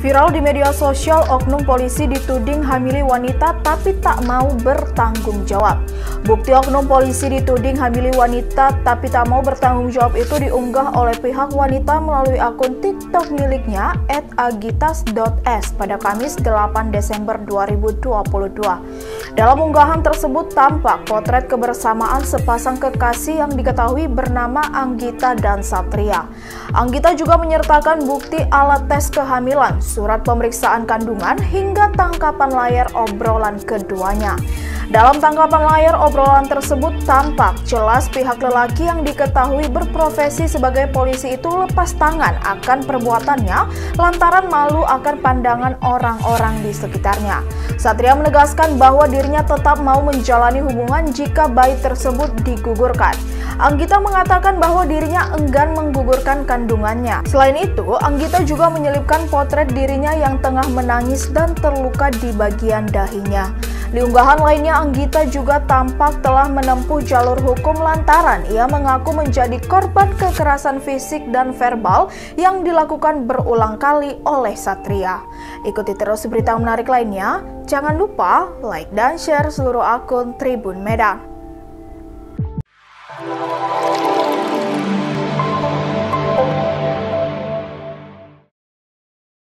Viral di media sosial, oknum polisi dituding hamili wanita tapi tak mau bertanggung jawab. Bukti oknum polisi dituding hamili wanita tapi tak mau bertanggung jawab itu diunggah oleh pihak wanita melalui akun TikTok miliknya @agitas.s pada Kamis 8 Desember 2022. Dalam unggahan tersebut tampak potret kebersamaan sepasang kekasih yang diketahui bernama Anggita dan Satria. Anggita juga menyertakan bukti alat tes kehamilan, surat pemeriksaan kandungan, hingga tangkapan layar obrolan keduanya. Dalam tangkapan layar obrolan tersebut tampak jelas pihak lelaki yang diketahui berprofesi sebagai polisi itu lepas tangan akan perbuatannya lantaran malu akan pandangan orang-orang di sekitarnya. Satria menegaskan bahwa dirinya tetap mau menjalani hubungan jika bayi tersebut digugurkan. Anggita mengatakan bahwa dirinya enggan menggugurkan kandungannya. Selain itu, Anggita juga menyelipkan potret dirinya yang tengah menangis dan terluka di bagian dahinya. Di unggahan lainnya, Anggita juga tampak telah menempuh jalur hukum lantaran ia mengaku menjadi korban kekerasan fisik dan verbal yang dilakukan berulang kali oleh Satria. Ikuti terus berita menarik lainnya. Jangan lupa like dan share seluruh akun Tribun Medan.